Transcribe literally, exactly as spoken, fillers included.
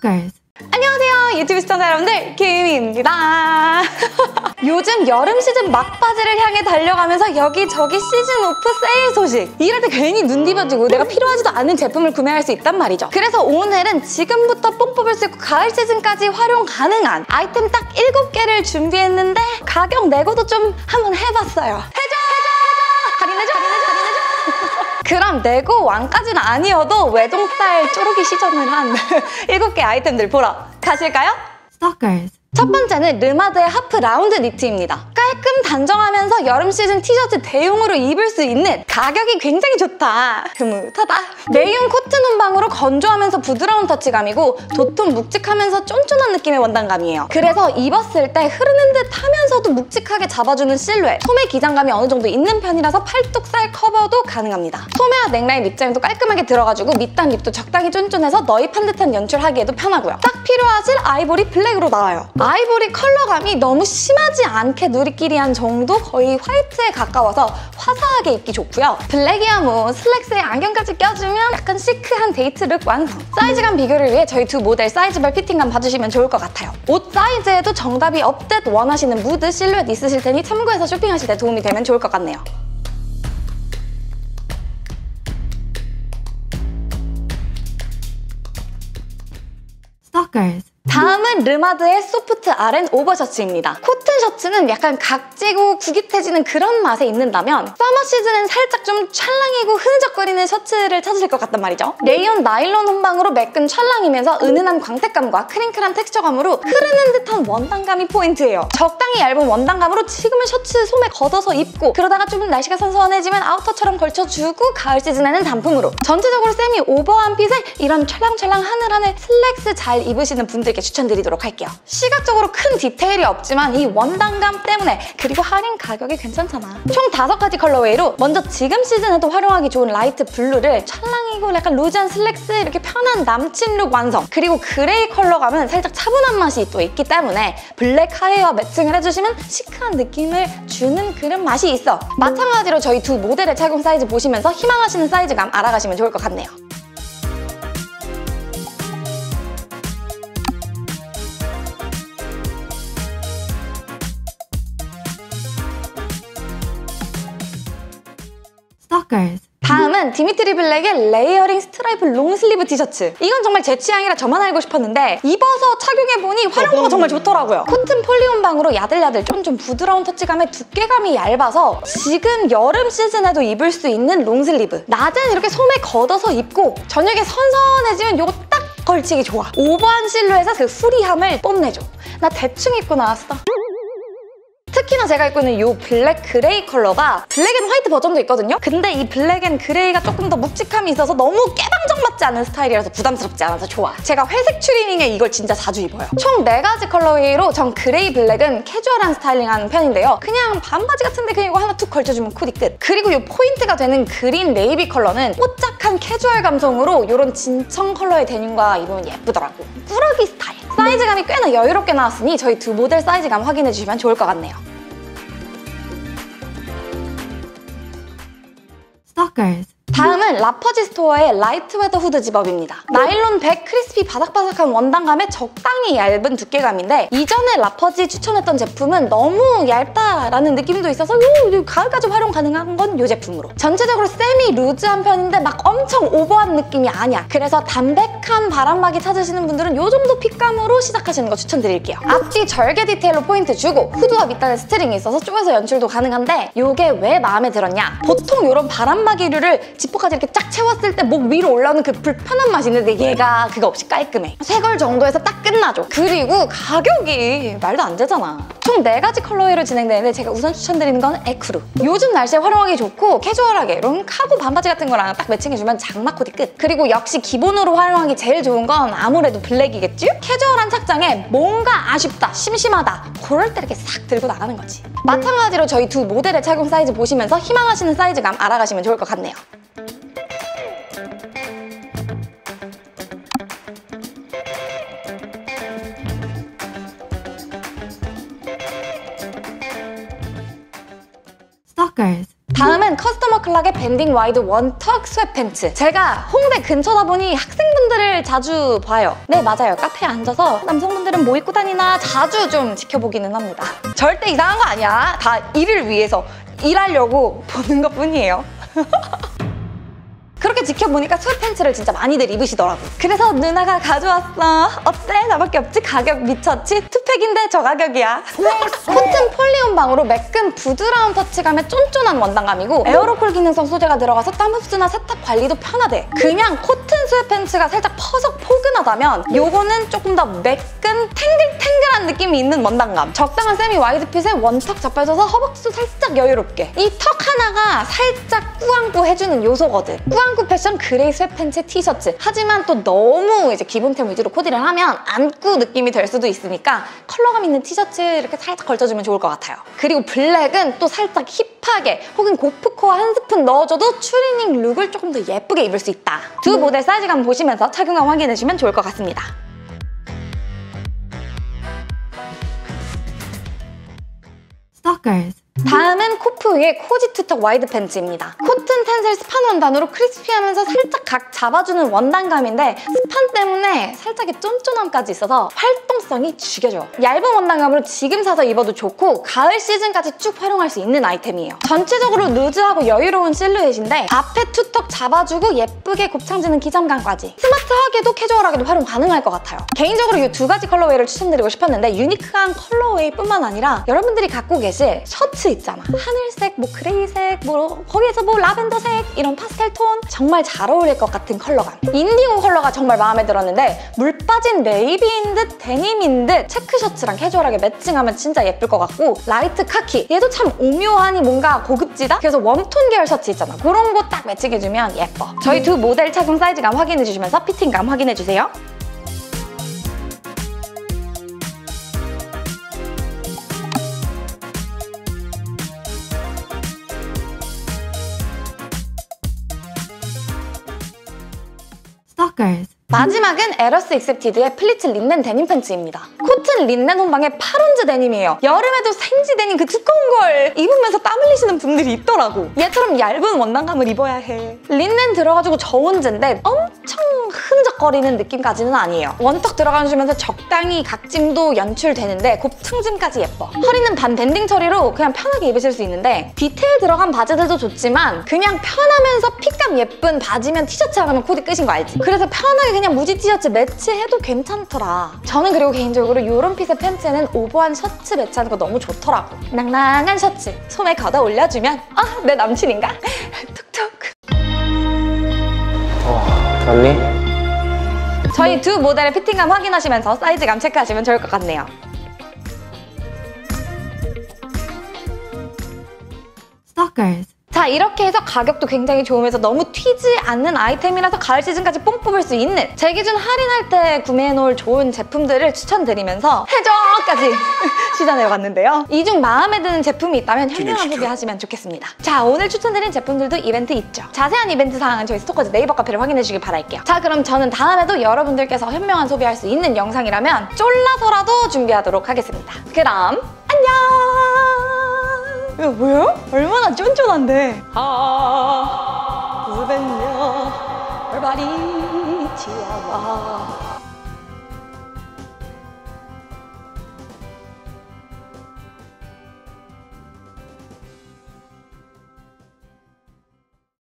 Stalkers. 안녕하세요, 유튜브 시청자 여러분들, 김입니다. 요즘 여름 시즌 막바지를 향해 달려가면서 여기저기 시즌 오프 세일 소식, 이럴 때 괜히 눈 뒤집어지고 내가 필요하지도 않은 제품을 구매할 수 있단 말이죠. 그래서 오늘은 지금부터 뽕 뽑을 수 있고 가을 시즌까지 활용 가능한 아이템 딱 일곱 개를 준비했는데 가격 내고도 좀 한번 해봤어요. 해줘! 해줘! 할인해줘! 할인해줘! 할인해줘! 그럼 내고 왕까지는 아니어도 외동딸 쪼르기 시전을 한 일곱 개 아이템들 보러 가실까요? Stalkers. 첫 번째는 르마드의 하프 라운드 니트입니다. 깔끔 단정하면서 여름 시즌 티셔츠 대용으로 입을 수 있는, 가격이 굉장히 좋다, 흐뭇하다. 레이온 코튼 혼방으로 건조하면서 부드러운 터치감이고 도톰 묵직하면서 쫀쫀한 느낌의 원단감이에요. 그래서 입었을 때 흐르는 듯 하면서도 묵직하게 잡아주는 실루엣, 소매 기장감이 어느 정도 있는 편이라서 팔뚝살 커버도 가능합니다. 소매와 넥라인 립자임도 깔끔하게 들어가지고 밑단 립도 적당히 쫀쫀해서 너입한 듯한 연출하기에도 편하고요. 딱 필요하실 아이보리 블랙으로 나와요. 아이보리 컬러감이 너무 심하지 않게 누리끼리한 정도, 거의 화이트에 가까워서 화사하게 입기 좋고요. 블랙이야 뭐 슬랙스에 안경까지 껴주면 약간 시크한 데이트 룩 완성. 사이즈감 비교를 위해 저희 두 모델 사이즈별 피팅감 봐주시면 좋을 것 같아요. 옷 사이즈에도 정답이 없듯 원하시는 무드, 실루엣 있으실 테니 참고해서 쇼핑하실 때 도움이 되면 좋을 것 같네요. Stalkers. 다음은 르마드의 소프트 알앤 오버셔츠입니다. 코튼 셔츠는 약간 각지고 구깃해지는 그런 맛에 입는다면 서머 시즌은 살짝 좀 찰랑이고 흐느적거리는 셔츠를 찾으실 것 같단 말이죠. 레이온 나일론 혼방으로 매끈 찰랑이면서 은은한 광택감과 크링클한 텍스처감으로 흐르는 듯한 원단감이 포인트예요. 적당히 얇은 원단감으로 지금은 셔츠 소매 걷어서 입고, 그러다가 좀 날씨가 선선해지면 아우터처럼 걸쳐주고, 가을 시즌에는 단품으로 전체적으로 세미 오버한 핏에 이런 찰랑찰랑 하늘하늘 슬랙스 잘 입으시는 분들 께 추천드리도록 할게요. 시각적으로 큰 디테일이 없지만 이 원단감 때문에, 그리고 할인 가격이 괜찮잖아. 총 다섯 가지 컬러웨이로, 먼저 지금 시즌에도 활용하기 좋은 라이트 블루를 찰랑이고 약간 루즈한 슬랙스, 이렇게 편한 남친 룩 완성. 그리고 그레이 컬러감은 살짝 차분한 맛이 또 있기 때문에 블랙 하의와 매칭을 해주시면 시크한 느낌을 주는 그런 맛이 있어. 마찬가지로 저희 두 모델의 착용 사이즈 보시면서 희망하시는 사이즈감 알아가시면 좋을 것 같네요. Stalkers. 다음은 디미트리 블랙의 레이어링 스트라이프 롱슬리브 티셔츠. 이건 정말 제 취향이라 저만 알고 싶었는데 입어서 착용해보니 활용도가 정말 좋더라고요. 코튼 폴리온방으로 야들야들 쫀쫀 부드러운 터치감에 두께감이 얇아서 지금 여름 시즌에도 입을 수 있는 롱슬리브. 낮엔 이렇게 소매 걷어서 입고 저녁에 선선해지면 요거 딱 걸치기 좋아. 오버한 실루엣에서 그 후리함을 뽐내줘. 나 대충 입고 나왔어. 특히나 제가 입고 있는 이 블랙 그레이 컬러가 블랙 앤 화이트 버전도 있거든요? 근데 이 블랙 앤 그레이가 조금 더 묵직함이 있어서 너무 깨방정맞지 않은 스타일이라서 부담스럽지 않아서 좋아. 제가 회색 추리닝에 이걸 진짜 자주 입어요. 총 네 가지 컬러웨이로 전 그레이 블랙은 캐주얼한 스타일링하는 편인데요. 그냥 반바지 같은데 그냥 이거 하나 툭 걸쳐주면 쿨이 끝. 그리고 이 포인트가 되는 그린 네이비 컬러는 뽀짝한 캐주얼 감성으로 이런 진청 컬러의 데님과 입으면 예쁘더라고. 꾸러기 스타일. 사이즈감이 꽤나 여유롭게 나왔으니 저희 두 모델 사이즈감 확인해주시면 좋을 것 같네요. Stalkers. 다음은 라퍼지 스토어의 라이트 웨더 후드 집업입니다. 나일론 백 크리스피 바삭바삭한 원단감에 적당히 얇은 두께감인데, 이전에 라퍼지 추천했던 제품은 너무 얇다라는 느낌도 있어서 요, 요 가을까지 활용 가능한 건 이 제품으로. 전체적으로 세미 루즈한 편인데 막 엄청 오버한 느낌이 아니야. 그래서 담백한 바람막이 찾으시는 분들은 요 정도 핏감으로 시작하시는 거 추천드릴게요. 앞뒤 절개 디테일로 포인트 주고 후드와 밑단에 스트링이 있어서 쪼개서 연출도 가능한데, 요게 왜 마음에 들었냐? 보통 요런 바람막이류를 지퍼까지 이렇게 쫙 채웠을 때 목 위로 올라오는 그 불편한 맛이 있는데 얘가 그거 없이 깔끔해. 세 벌 정도에서 딱 끝나죠. 그리고 가격이 말도 안 되잖아. 총 네 가지 컬러웨이로 진행되는데 제가 우선 추천드리는 건 에크루. 요즘 날씨에 활용하기 좋고 캐주얼하게 이런 카고 반바지 같은 거랑 딱 매칭해주면 장마 코디 끝. 그리고 역시 기본으로 활용하기 제일 좋은 건 아무래도 블랙이겠지? 캐주얼한 착장에 뭔가 아쉽다, 심심하다, 그럴 때 이렇게 싹 들고 나가는 거지. 마찬가지로 저희 두 모델의 착용 사이즈 보시면서 희망하시는 사이즈감 알아가시면 좋을 것 같네요. Stalkers. 다음은 커스터머 클락의 밴딩 와이드 원턱 스웨트팬츠. 제가 홍대 근처다 보니 학생분들을 카페를 자주 봐요. 네, 맞아요. 카페에 앉아서 남성분들은 뭐 입고 다니나 자주 좀 지켜보기는 합니다. 절대 이상한 거 아니야. 다 일을 위해서, 일하려고 보는 것 뿐이에요. 그렇게 지켜보니까 스웨트팬츠를 진짜 많이들 입으시더라고. 그래서 누나가 가져왔어. 어때? 나밖에 없지? 가격 미쳤지? 투팩인데 저 가격이야. 코튼 폴리온 방으로 매끈 부드러운 터치감에 쫀쫀한 원단감이고 에어로콜 기능성 소재가 들어가서 땀 흡수나 세탁 관리도 편하대. 그냥 코튼 스웨트팬츠가 살짝 퍼석 포근하다면 요거는 조금 더 매끈 탱글탱글한 느낌이 있는 원단감. 적당한 세미 와이드핏에 원턱 잡혀져서 허벅지도 살짝 여유롭게. 이 턱 하나가 살짝 꾸안꾸 해주는 요소거든. 꾸안꾸 패션 그레이 스웨트팬츠 티셔츠. 하지만 또 너무 이제 기본템 위주로 코디를 하면 안꾸 느낌이 될 수도 있으니까 컬러감 있는 티셔츠 이렇게 살짝 걸쳐주면 좋을 것 같아요. 그리고 블랙은 또 살짝 힙하게 혹은 고프코어 한 스푼 넣어줘도 추리닝 룩을 조금 더 예쁘게 입을 수 있다. 두 모델 사이즈감 보시면서 착용감 확인해주시면 좋을 것 같습니다. Stalkers. 다음은 코프의 코지 투턱 와이드 팬츠입니다. 코튼 텐셀 스판 원단으로 크리스피하면서 살짝 각 잡아주는 원단감인데 스판 때문에 살짝의 쫀쫀함까지 있어서 활동성이 죽여줘. 얇은 원단감으로 지금 사서 입어도 좋고 가을 시즌까지 쭉 활용할 수 있는 아이템이에요. 전체적으로 루즈하고 여유로운 실루엣인데 앞에 투턱 잡아주고 예쁘게 곱창지는 기장감까지 스마트하게도 캐주얼하게도 활용 가능할 것 같아요. 개인적으로 이 두 가지 컬러웨이를 추천드리고 싶었는데 유니크한 컬러웨이뿐만 아니라 여러분들이 갖고 계실 셔츠 있잖아. 하늘색, 뭐 그레이색, 뭐 거기에서 뭐 라벤더색 이런 파스텔 톤 정말 잘 어울릴 것 같은 컬러감. 인디고 컬러가 정말 마음에 들었는데 물 빠진 네이비인 듯 데님인 듯 체크 셔츠랑 캐주얼하게 매칭하면 진짜 예쁠 것 같고 라이트 카키 얘도 참 오묘하니 뭔가 고급지다? 그래서 웜톤 계열 셔츠 있잖아. 그런 거 딱 매칭해주면 예뻐. 저희 두 모델 착용 사이즈감 확인해주시면서 피팅감 확인해주세요. Stalkers. 마지막은 에러스 익셉티드의 플리츠 린넨 데님 팬츠입니다. 코튼 린넨 혼방의 파론즈 데님이에요. 여름에도 생지 데님 그 두꺼운 걸 입으면서 땀 흘리시는 분들이 있더라고. 얘처럼 얇은 원단감을 입어야 해. 린넨 들어가지고 저온즈인데 엄청 흐느적거리는 느낌까지는 아니에요. 원턱 들어가주면서 적당히 각짐도 연출되는데 곱창짐까지 예뻐. 허리는 반 밴딩 처리로 그냥 편하게 입으실 수 있는데 디테일 들어간 바지들도 좋지만 그냥 편하면서 핏감 예쁜 바지면 티셔츠 하나면 코디 끝인 거 알지? 그래서 편하게 그냥 무지 티셔츠 매치해도 괜찮더라. 저는 그리고 개인적으로 이런 핏의 팬츠에는 오버한 셔츠 매치하는 거 너무 좋더라고. 낭낭한 셔츠 소매 걷어 올려주면 아, 내 남친인가? 툭툭. 어, 언니? 저희 두 모델의 피팅감 확인하시면서 사이즈감 체크하시면 좋을 것 같네요. Stalkers. 자, 이렇게 해서 가격도 굉장히 좋으면서 너무 튀지 않는 아이템이라서 가을 시즌까지 뽕 뽑을 수 있는 제 기준 할인할 때 구매해놓을 좋은 제품들을 추천드리면서 해저까지 시전해봤는데요. 이 중 마음에 드는 제품이 있다면 현명한 소비하시면 좋겠습니다. 자, 오늘 추천드린 제품들도 이벤트 있죠. 자세한 이벤트 사항은 저희 스토커즈 네이버 카페를 확인해주시길 바랄게요. 자, 그럼 저는 다음에도 여러분들께서 현명한 소비할 수 있는 영상이라면 쫄라서라도 준비하도록 하겠습니다. 그럼 안녕! 이거 뭐야? 얼마나 쫀쫀한데? 아, 우벤녀, 얼바리 치와와.